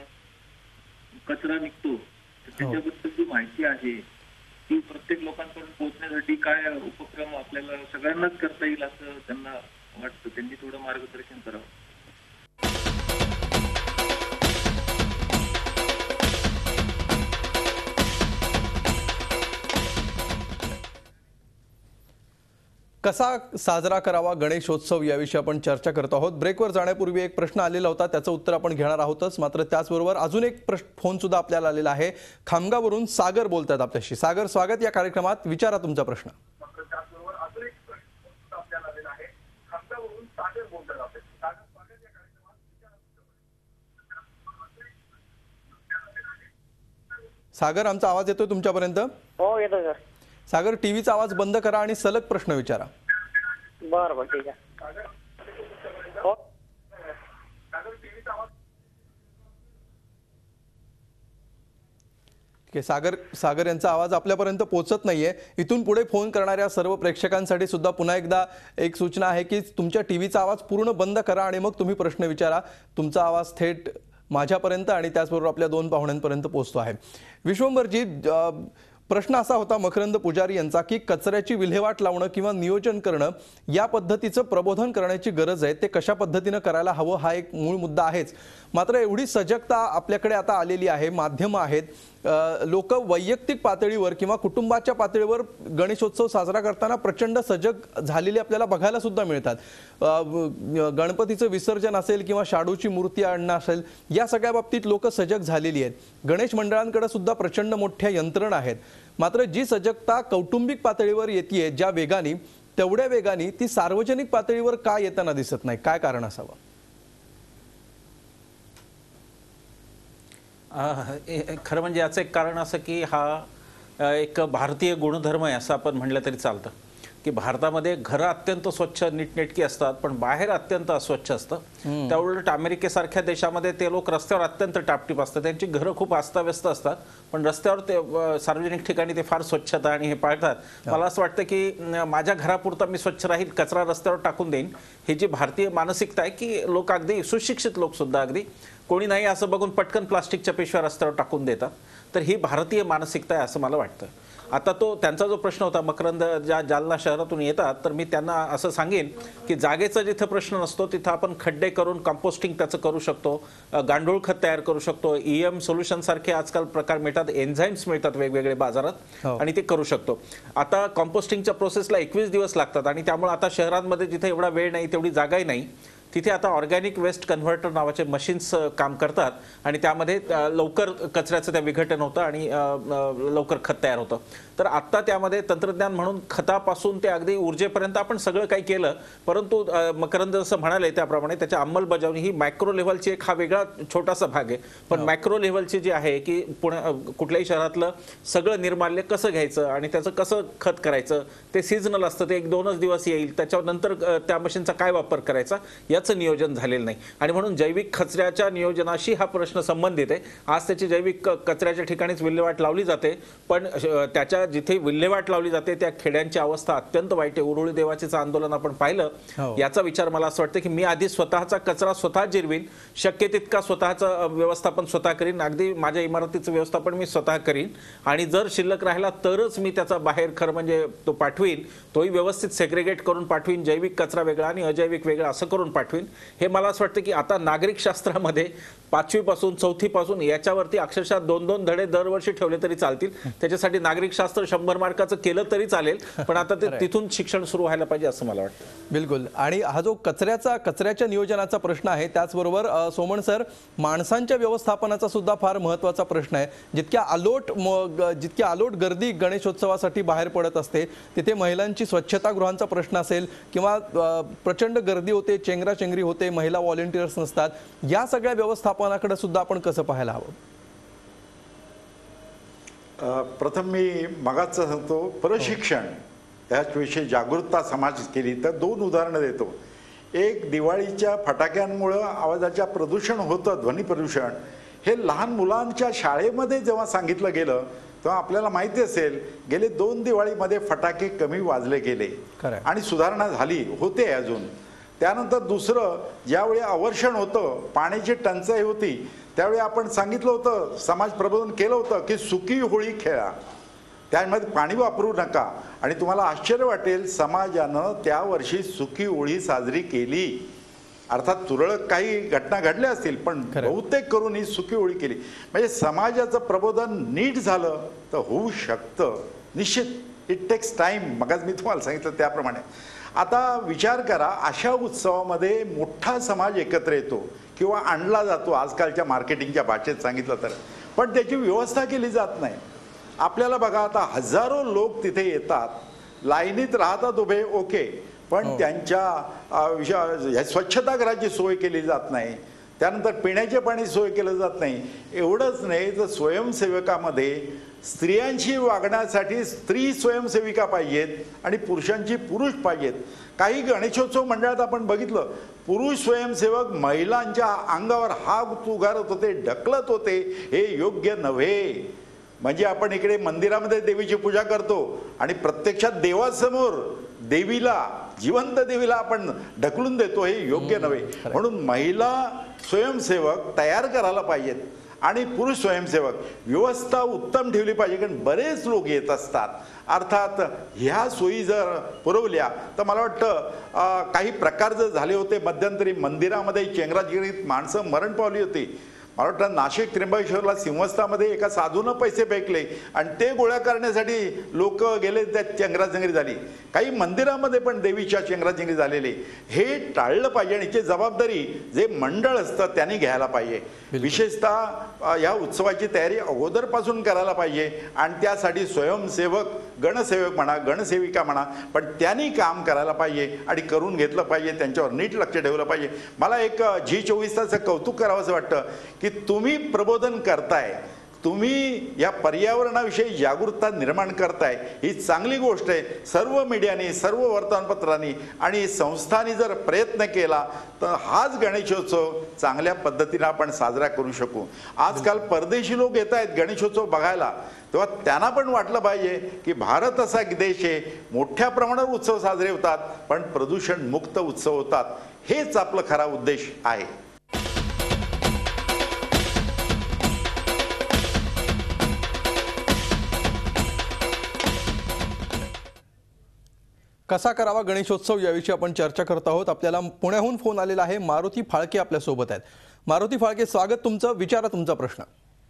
[SPEAKER 7] कचरा निघतो त्याच्याबद्दल जी माहिती आहे ती प्रत्येक लोकांपर्यंत पोहोचण्यासाठी काय उपक्रम आपल्याला सगळ्यांनाच करता येईल असं त्यांना वाटतं. त्यांनी थोडं मार्गदर्शन करावं.
[SPEAKER 1] कसा साजरा करावा गणेशोत्सव याविषयी आपण चर्चा करत आहोत. ब्रेकवर जाण्यापूर्वी एक प्रश्न आलेला होता, त्याचं उत्तर आपण घेणार आहोतच. मात्र त्याचबरोबर अजून एक प्रश्न फोन सुद्धा आपल्याला आलेला आहे. खामगावरून सागर बोलतात आपल्याशी. सागर, स्वागत या कार्यक्रमात. विचारा तुमचा प्रश्न. सागर, आमचा आवाज येतोय तुमच्यापर्यंत?
[SPEAKER 6] हो येतो सर.
[SPEAKER 1] सागर, टीव्हीचा आवाज बंद करा आणि सलग प्रश्न विचारा.
[SPEAKER 6] बरं बरं ठीक आहे. हो
[SPEAKER 1] ठीक आहे. सागर सागर यांचा आवाज आपल्यापर्यंत पोहोचत नाहीये. इथून पुढे फोन करणाऱ्या सर्व प्रेक्षकांसाठी सुद्धा पुन्हा एकदा एक सूचना आहे की तुमच्या टीव्हीचा आवाज पूर्ण बंद करा आणि मग तुम्ही प्रश्न विचारा. तुमचा आवाज थेट माझ्यापर्यंत आणि त्याचबरोबर आपल्या दोन पाहुण्यांपर्यंत पोहोचतो आहे. विश्वंभरजी, प्रश्न असा होता मकरंद पुजारी यांचा की कचऱ्याची विल्हेवाट लावणं किंवा नियोजन करणं या पद्धतीचं प्रबोधन करण्याची गरज आहे. ते कशा पद्धतीनं करायला हवं हा एक मूळ मुद्दा आहेच. मात्र एवढी सजगता आपल्याकडे आता आलेली आहे, माध्यमं आहेत, लोक वैयक्तिक पातळीवर किंवा कुटुंबाच्या पातळीवर गणेशोत्सव साजरा करताना प्रचंड सजग झालेली आपल्याला बघायला सुद्धा मिळतात. गणपतीचं विसर्जन असेल किंवा शाडूची मूर्ती आणणं असेल, या सगळ्या बाबतीत लोक सजग झालेली आहेत. गणेश मंडळांकडे सुद्धा प्रचंड मोठ्या यंत्रणा आहेत. मात्र जी सजगता कौटुंबिक पातळीवर येते ज्या वेगाने, तेवढ्या वेगाने ती सार्वजनिक पातळीवर का येताना दिसत नाही? काय कारण असावं?
[SPEAKER 3] खरं म्हणजे याचं एक कारण असं की हा एक भारतीय गुणधर्म आहे असं आपण म्हटलं तरी चालतं की भारतामध्ये घरं अत्यंत स्वच्छ नीटनेटकी असतात, पण बाहेर अत्यंत अस्वच्छ असतं. त्या उलट अमेरिकेसारख्या देशामध्ये ते लोक रस्त्यावर अत्यंत टापटीप असतात. त्यांची घरं खूप अस्ताव्यस्त असतात, पण रस्त्यावर ते सार्वजनिक ठिकाणी ते फार स्वच्छता आणि हे पाळतात. मला असं वाटतं की माझ्या घरापुरता मी स्वच्छ राहील, कचरा रस्त्यावर टाकून देईन, ही जी भारतीय मानसिकता आहे की लोक अगदी सुशिक्षित लोक सुद्धा अगदी कोणी नाही असं बघून पटकन प्लास्टिकच्या पिशव्या रस्त्यावर टाकून देतात. तर ही भारतीय मानसिकता आहे असं मला वाटतं. आता तो त्यांचा जो प्रश्न होता, मकरंद ज्या जालना शहरातून येतात, तर मी त्यांना असं सांगेन की जागेचा जिथं प्रश्न नसतो तिथं आपण खड्डे करून कंपोस्टिंग त्याचं करू शकतो, गांडूळ खत तयार करू शकतो, ईएम सोल्युशन सारखे आजकाल प्रकार मिळतात, एन्झाईम्स मिळतात वेगवेगळे बाजारात, आणि ते करू शकतो. आता कंपोस्टिंगच्या प्रोसेसला एकवीस दिवस लागतात आणि त्यामुळे आता शहरांमध्ये जिथे एवढा वेळ नाही, तेवढी जागाही नाही, तिथे आता ऑर्गॅनिक वेस्ट कन्व्हर्टर नावाचे मशीन्स काम करतात आणि त्यामध्ये लवकर कचऱ्याचं त्या विघटन होतं आणि लवकर खत तयार होतं. तर आत्ता त्यामध्ये तंत्रज्ञान म्हणून खतापासून ते अगदी ऊर्जेपर्यंत आपण सगळं काही केलं, परंतु मकरंद जसं म्हणाले त्याप्रमाणे त्याच्या अंमलबजावणी ही मायक्रो लेव्हलची एक हा वेगळा छोटासा भाग आहे. पण मायक्रो लेव्हलची जी आहे की पुण्या कुठल्याही शहरातलं सगळं निर्माल्य कसं घ्यायचं आणि त्याचं कसं खत करायचं, ते सीझनल असतं, ते एक दोनच दिवस येईल, त्याच्यानंतर त्या मशीनचा काय वापर करायचा याचं नियोजन झालेलं नाही. आणि म्हणून जैविक कचऱ्याच्या नियोजनाशी हा प्रश्न संबंधित आहे. आज त्याची जैविक कचऱ्याच्या ठिकाणीच विल्हेवाट लावली जाते, पण त्याच्या जिथे विल्हेवाट लावली जाते त्या खेड्यांची अवस्था अत्यंत वाईट आहे. उरुळी देवाचेचं आंदोलन आपण पाहिलं. याचा विचार मला असं वाटतं की मी आधी स्वतःचा कचरा स्वतः जिरवीन, शक्य तितका स्वतःचं व्यवस्थापन स्वतः करीन, अगदी माझ्या इमारतीचं व्यवस्थापन मी स्वतः करीन, आणि जर शिल्लक राहिला तरच मी त्याचा बाहेर खरं म्हणजे तो पाठवीन, तोही व्यवस्थित सेग्रिगेट करून पाठवीन, जैविक कचरा वेगळा आणि अजैविक वेगळा असं करून पाठवीन. हे मला असं वाटतं की आता नागरिक शास्त्रामध्ये पाचवीपासून चौथीपासून याच्यावरती अक्षरशः दोन दोन धडे दरवर्षी ठेवले तरी चालतील. त्याच्यासाठी नागरिक शास्त्र शंभर मार्काचं केलं तरी चालेल, पण आता ते तिथून शिक्षण सुरू व्हायला पाहिजे असं मला वाटतं.
[SPEAKER 1] बिलकुल. आणि हा जो कचऱ्याचा कचऱ्याच्या नियोजनाचा प्रश्न आहे, त्याचबरोबर सोमन सर, माणसांच्या व्यवस्थापनाचा सुद्धा फार महत्त्वाचा प्रश्न आहे. जितक्या आलोट जितकी आलोट गर्दी गणेशोत्सवासाठी बाहेर पडत असते, तिथे महिलांची स्वच्छतागृहांचा प्रश्न असेल किंवा प्रचंड गर्दी होते, चेंगराचेंगरी होते, महिला व्हॉलेंटियर्स नसतात, या सगळ्या व्यवस्थापनाकडे सुद्धा आपण कसं पाहायला हवं?
[SPEAKER 2] प्रथम मी मगाचं सांगतो, प्रशिक्षण याविषयी जागरूकता समाज केली तर दोन उदाहरणं देतो. एक, दिवाळीच्या फटाक्यांमुळं आवाजाच्या प्रदूषण होतं, ध्वनी प्रदूषण, हे लहान मुलांच्या शाळेमध्ये जेव्हा सांगितलं गेलं तेव्हा आपल्याला माहिती असेल गेले दोन दिवाळीमध्ये फटाके कमी वाजले गेले आणि सुधारणा झाली होते अजून. त्यानंतर दुसरं, ज्यावेळी अवर्षण होतं, पाण्याची टंचाई होती, त्यावेळी आपण सांगितलं होतं, समाज प्रबोधन केलं होतं की सुकी होळी खेळा, त्यामध्ये पाणी वापरू नका. आणि तुम्हाला आश्चर्य वाटेल, समाजानं त्या वर्षी सुकी होळी साजरी केली. अर्थात तुरळक काही घटना घडल्या असतील, पण बहुतेक करून ही सुकी होळी केली. म्हणजे समाजाचं प्रबोधन नीट झालं तर होऊ शकतं निश्चित. It takes time. मगच मी तुम्हाला सांगितलं त्याप्रमाणे. आता विचार करा, अशा उत्सवामध्ये मोठा समाज एकत्र येतो किंवा आणला जातो, आजकालच्या मार्केटिंगच्या भाषेत सांगितलं तर, पण त्याची व्यवस्था केली जात नाही. आपल्याला बघा, आता हजारो लोक तिथे येतात, लाईनीत राहतात उभे, ओके, पण त्यांच्या स्वच्छतागृहाची सोय केली जात नाही, त्यानंतर पिण्याचे पाणी सोय केलं जात नाही. एवढंच नाही तर स्वयंसेवकामध्ये स्त्रियांशी वागण्यासाठी स्त्री स्वयंसेविका पाहिजेत आणि पुरुषांची पुरुष पाहिजेत. काही गणेशोत्सव मंडळात आपण बघितलं, पुरुष स्वयंसेवक महिलांच्या अंगावर हात उगारत होते, ढकलत होते. हे योग्य नव्हे. म्हणजे आपण इकडे मंदिरामध्ये देवीची पूजा करतो आणि प्रत्यक्षात देवासमोर देवीला, जिवंत देवीला आपण ढकलून देतो, हे योग्य नव्हे. म्हणून महिला स्वयंसेवक तयार करायला पाहिजेत आणि पुरुष स्वयंसेवक व्यवस्था उत्तम ठेवली पाहिजे. कारण बरेच लोक येत असतात. अर्थात ह्या सोयी जर पुरवल्या तर मला वाटतं काही प्रकार जर झाले होते मध्यंतरी, मंदिरामध्ये चेंगराचेंगरीत माणसं मरण पावली होती. मला वाटतं नाशिक त्र्यंबकेश्वरला सिंहस्थामध्ये एका साधूनं पैसे फेकले आणि ते गोळा करण्यासाठी लोक गेले, त्यात चेंगराचेंगरी झाली. काही मंदिरामध्ये पण देवीच्या चेंगराचेंगरी झालेली. हे टाळलं पाहिजे आणि याची जबाबदारी जे मंडळ असतं त्यांनी घ्यायला पाहिजे. विशेषतः या उत्सवाची तयारी अगोदरपासून करायला पाहिजे आणि त्यासाठी स्वयंसेवक, गणसेवक म्हणा, गणसेविका म्हणा, पण त्यांनी काम करायला पाहिजे आणि करून घेतलं पाहिजे. त्यांच्यावर नीट लक्ष ठेवलं पाहिजे. मला एक झी चोवीस तासचं कौतुक करावं असं वाटतं की तुम्ही प्रबोधन करताय, तुम्ही या पर्यावरणाविषयी जागरूकता निर्माण करताय, ही चांगली गोष्ट आहे. सर्व मीडियाने, सर्व वर्तमानपत्रांनी आणि संस्थांनी जर प्रयत्न केला तर हाच गणेशोत्सव चांगल्या पद्धतीने आपण साजरा करू शकू. आजकाल परदेशी लोक येत आहेत गणेशोत्सव बघायला, तेव्हा त्यांना पण वाटलं पाहिजे की भारत असा एक देश आहे, मोठ्या प्रमाणावर उत्सव साजरे होतात पण प्रदूषण मुक्त उत्सव होतात. हेच आपलं खरा उद्देश आहे.
[SPEAKER 1] कसा करावा गणेशोत्सव याविषयी आपण चर्चा करत आहोत. आपल्याला पुण्याहून फोन आलेला आहे. मारुती फाळके आपल्या सोबत आहेत. मारुती फाळके, स्वागत तुमचं. विचारा तुमचा प्रश्न.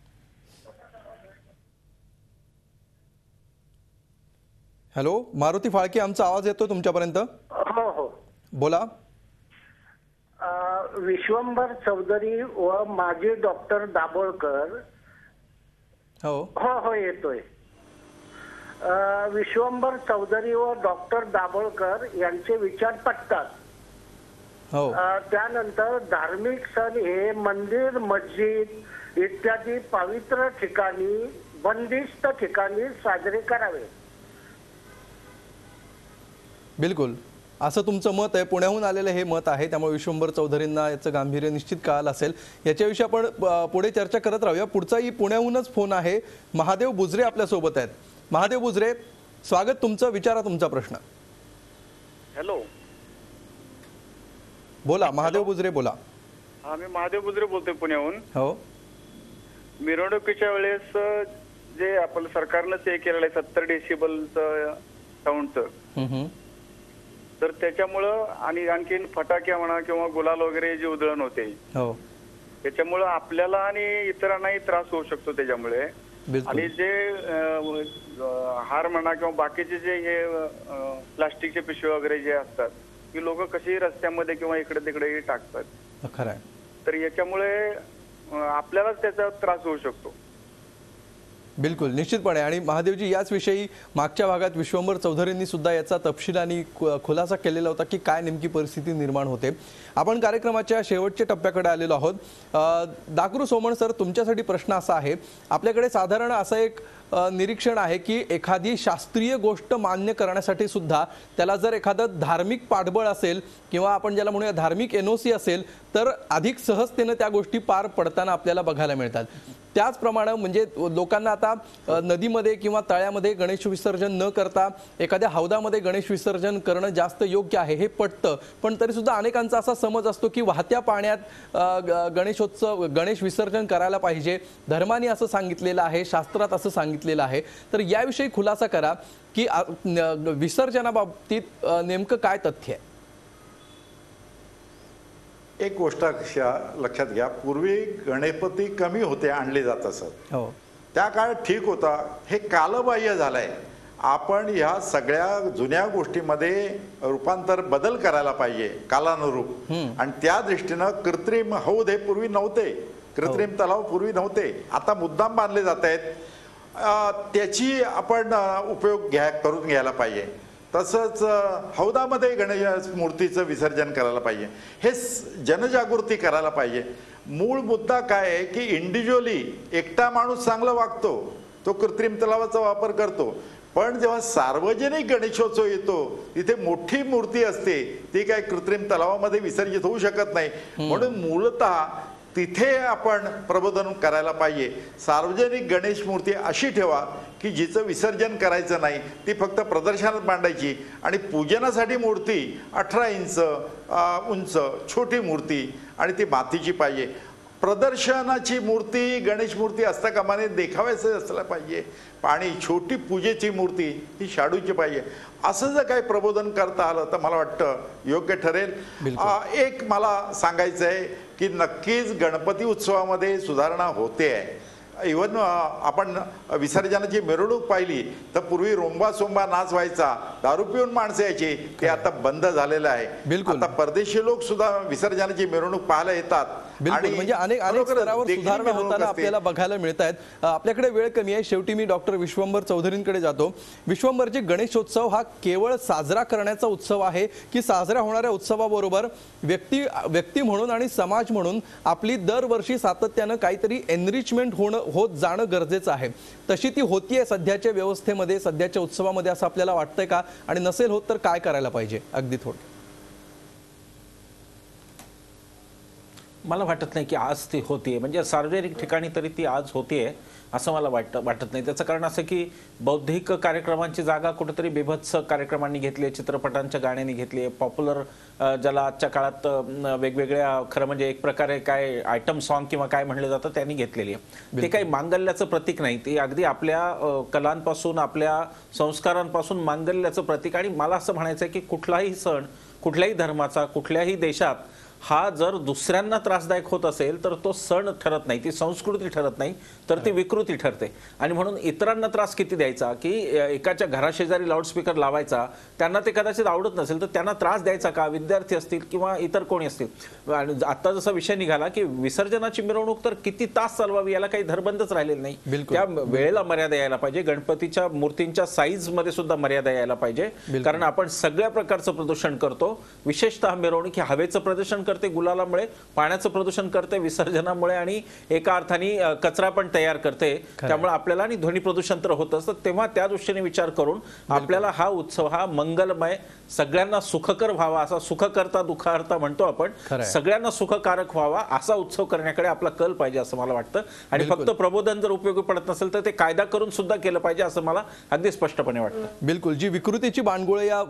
[SPEAKER 1] हॅलो मारुती फाळके, आमचा आवाज येतोय तुमच्यापर्यंत?
[SPEAKER 8] हो हो
[SPEAKER 1] बोला.
[SPEAKER 8] विश्वंभर चौधरी व माजी डॉक्टर दाभोळकर.
[SPEAKER 1] हो
[SPEAKER 8] हो हो येतोय. विश्वंभर चौधरी व डॉक्टर दाभोळकर यांचे विचार पटतात.
[SPEAKER 1] हो.
[SPEAKER 8] त्यानंतर धार्मिक सण हे मंदिर, मस्जिद इत्यादी पवित्र ठिकाणी, बंदिस्त ठिकाणी साजरे करावे.
[SPEAKER 1] बिलकुल, असं तुमचं मत आहे. पुण्याहून आलेलं हे मत आहे, त्यामुळे विश्वंभर चौधरींना याचं गांभीर्य निश्चित कळालं असेल. याच्याविषयी आपण पुढे चर्चा करत राहूया. पुढचाही पुण्याहूनच फोन आहे. महादेव बुजरे आपल्या सोबत आहेत. महादेव बुजरे, स्वागत तुमचं. विचारा तुमचा प्रश्न.
[SPEAKER 9] हॅलो,
[SPEAKER 1] बोला महादेव बुजरे, बोला.
[SPEAKER 9] हा, मी महादेव बुजरे बोलतोय पुण्याहून.
[SPEAKER 1] हो.
[SPEAKER 9] मिरवणुकीच्या वेळेस जे आपण सरकारनं ते केलेलं आहे सत्तर डेसिबलचं साऊंडचं, तर त्याच्यामुळं आणि आणखीन फटाके म्हणा किंवा गुलाल वगैरे जे उधळण होते,
[SPEAKER 1] हो,
[SPEAKER 9] त्याच्यामुळं आपल्याला आणि इतरांनाही त्रास होऊ शकतो त्याच्यामुळे. आणि जे हार म्हणा किंवा बाकीचे जे हे प्लास्टिकचे पिशवे वगैरे जे असतात, की लोक कशी रस्त्यामध्ये किंवा इकडे तिकडे टाकतात.
[SPEAKER 1] खरं आहे.
[SPEAKER 9] तर याच्यामुळे आपल्यालाच त्याचा त्रास होऊ शकतो.
[SPEAKER 1] बिलकुल, निश्चितपणे. आणि महादेवजी, याच विषयी मागच्या भागात विश्वंभर चौधरींनी सुद्धा याचा तपशील आणि खुलासा केलेला होता की काय नेमकी परिस्थिती निर्माण होते. आपण कार्यक्रमाच्या शेवटच्या टप्प्याकडे आलेलो आहोत. दाकरू सोमण सर, तुमच्यासाठी प्रश्न असा आहे, आपल्याकडे साधारण असं एक निरीक्षण आहे की एखादी शास्त्रीय गोष्ट मान्य करण्यासाठी सुद्धा त्याला जर एखादं धार्मिक पाठबळ असेल किंवा आपण ज्याला म्हणूया धार्मिक एनओसी असेल तर अधिक सहजतेने त्या गोष्टी पार पडताना आपल्याला बघायला मिळतात. त्याचप्रमाणे म्हणजे लोकांना आता नदीमध्ये किंवा तळ्यामध्ये गणेश विसर्जन न करता एखाद्या हौदामध्ये गणेश विसर्जन करणं जास्त योग्य आहे हे पटतं, पण तरी सुद्धा अनेकांचा असा समज असतो की वाहत्या पाण्यात गणेशोत्सव गणेश विसर्जन करायला पाहिजे. धर्माने असं सांगितलेलं आहे, शास्त्रात असं सांगितलेलं आहे. तर याविषयी खुलासा करा की विसर्जनाबाबतीत नेमकं काय तथ्य आहे?
[SPEAKER 2] एक गोष्ट लक्षात घ्या, पूर्वी गणपती कमी होते, आणले जात असत.
[SPEAKER 1] हो,
[SPEAKER 2] त्या काळात ठीक होता. हे कालबाह्य झालंय. आपण ह्या सगळ्या जुन्या गोष्टीमध्ये रूपांतर बदल करायला पाहिजे कालानुरूप, आणि त्या दृष्टीनं कृत्रिम हौद हे पूर्वी नव्हते, कृत्रिम तलाव पूर्वी नव्हते, आता मुद्दाम बांधले जात आहेत, त्याची आपण उपयोग घ्या करून घ्यायला पाहिजे. तसंच हौदामध्ये गणेश मूर्तीचं विसर्जन करायला पाहिजे, हे जनजागृती करायला पाहिजे. मूळ मुद्दा काय आहे की इंडिव्हिज्युअली एकटा माणूस चांगला वागतो, तो कृत्रिम तलावाचा वापर करतो, पण जेव्हा सार्वजनिक गणेशोत्सव येतो तिथे मोठी मूर्ती असते, ती काय कृत्रिम तलावामध्ये विसर्जित होऊ शकत नाही. म्हणून मूलतः तिथे आपण प्रबोधन करायला पाहिजे. सार्वजनिक गणेश मूर्ती अशी ठेवा की जिचं विसर्जन करायचं नाही, ती फक्त प्रदर्शनात मांडायची, आणि पूजनासाठी मूर्ती अठरा इंच उंच छोटी मूर्ती आणि ती मातीची पाहिजे. प्रदर्शनाची मूर्ती गणेश मूर्ती असता कामाने देखाव्याचं असलं पाहिजे, आणि छोटी पूजेची मूर्ती ही शाडूची पाहिजे. असं जर काही प्रबोधन करता आलं तर मला वाटतं योग्य ठरेल. एक मला सांगायचं आहे की नक्कीच गणपती उत्सवामध्ये सुधारणा होते आहे. इव्हन आपण विसर्जनाची मिरवणूक पाहिली तर पूर्वी रोंबा सोंबा नाच व्हायचा, दारू पिऊन माणसं यायची, ते आता बंद झालेलं आहे. आता परदेशी लोक सुद्धा विसर्जनाची मिरवणूक पाहायला येतात.
[SPEAKER 1] बिलकुल, म्हणजे अनेक अनेक स्तरावर सुधारणा होताना आपल्याला बघायला मिळत आहेत. आपल्याकडे वेळ कमी आहे, शेवटी मी डॉक्टर विश्वंभर चौधरींकडे जातो. विश्वंभरजी, गणेशोत्सव हा केवळ साजरा करण्याचा उत्सव आहे की साजरा होणाऱ्या उत्सवाबरोबर व्यक्ती व्यक्ती म्हणून आणि समाज म्हणून आपली दरवर्षी सातत्यानं काहीतरी एनरिचमेंट होणं होत जाणं गरजेचं आहे? तशी ती होतीये सध्याच्या व्यवस्थेमध्ये, सध्याच्या उत्सवामध्ये, असं आपल्याला वाटतंय का? आणि नसेल होत तर काय करायला पाहिजे? अगदी थोडं.
[SPEAKER 3] मला वाटत नाही की आज ती होतीये, म्हणजे सार्वजनिक ठिकाणी तरी ती आज होतीये असं मला वाटतं वाटत नाही. त्याचं कारण असं की बौद्धिक कार्यक्रमांची जागा कुठेतरी बिभत्स कार्यक्रमांनी घेतली आहे, चित्रपटांच्या गाण्यांनी घेतली आहे, पॉप्युलर ज्याला आजच्या काळात वेगवेगळ्या, खरं म्हणजे एक प्रकारे काय आयटम सॉन्ग किंवा काय म्हणलं जातं त्यांनी घेतलेली आहे. ते काही मांगल्याचं प्रतीक नाही, ते अगदी आपल्या कलांपासून आपल्या संस्कारांपासून मांगल्याचं प्रतीक. आणि मला असं म्हणायचं आहे की कुठलाही सण कुठल्याही धर्माचा कुठल्याही देशात हा जर दुसऱ्यांना त्रासदायक होत असेल तर तो सण ठरत नाही, ती संस्कृती ठरत नाही, तर ती विकृती ठरते. आणि म्हणून इतरांना त्रास किती द्यायचा की एकाच्या घराशेजारी लाऊडस्पीकर लावायचा, त्यांना ते कदाचित आवडत नसेल तर त्यांना त्रास द्यायचा का? विद्यार्थी असतील किंवा इतर कोणी असतील. आणि आता जसा विषय निघाला की विसर्जनाची मिरवणूक तर किती तास चालवावी याला काही धरबंदच राहिलेलं नाही. त्या वेळेला मर्यादा यायला पाहिजे. गणपतीच्या मूर्तींच्या साईज मध्ये सुद्धा मर्यादा यायला पाहिजे, कारण आपण सगळ्या प्रकारचं प्रदूषण करतो. विशेषतः मिरवणूक ही हवेचं प्रदूषण करते गुलालामुळे, पाण्याचं प्रदूषण करते विसर्जनामुळे, आणि एका अर्थाने कचरा पण तयार करते. त्यामुळे आपल्याला आणि ध्वनी प्रदूषण तर होत असतं. तेव्हा त्या दृष्टीने विचार करून आपल्याला हा उत्सव हा मंगलमय, सगळ्यांना सुखकर व्हावा, असा सुखकर्ता दुःखहर्ता म्हणतो आपण, सगळ्यांना सुखकारक व्हावा असा उत्सव करण्याकडे आपला कल पाहिजे असं मला वाटतं. आणि फक्त प्रबोधन जर उपयोगी पडत नसेल तर ते कायदा करून सुद्धा केलं पाहिजे असं मला अगदी स्पष्टपणे वाटतं.
[SPEAKER 1] बिलकुल, जी विकृतीची बाणगोळे या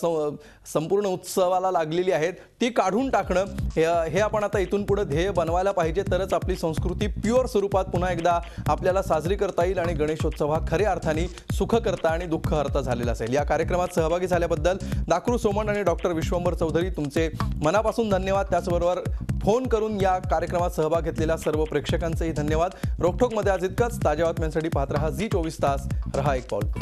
[SPEAKER 1] संपूर्ण उत्सवाला लागलेली आहेत ती काढून टाकणं हे आपण आता इथून पुढे ध्येय बनवायला पाहिजे, तरच आपली संस्कृती प्युअर स्वरूपात पुन्हा एकदा आपल्याला साजरी करता येईल आणि गणेशोत्सव हा खऱ्या अर्थाने सुखकर्ता आणि दुःखहर्ता झालेला असेल. या कार्यक्रमात सहभागी झाल्याबद्दल दाकरू सोमण आणि डॉक्टर विश्वंभर चौधरी तुमचे मनापासून धन्यवाद. त्याचबरोबर फोन करून या कार्यक्रमात सहभाग घेतलेल्या सर्व प्रेक्षकांचेही धन्यवाद. रोकठोकमध्ये आज इतकंच. ताज्या बातम्यांसाठी पाहत रहा झी चोवीस तास. रहा एक पाऊल.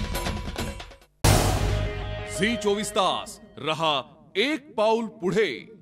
[SPEAKER 10] झी चोवीस तास, रहा एक पाऊल पुढे.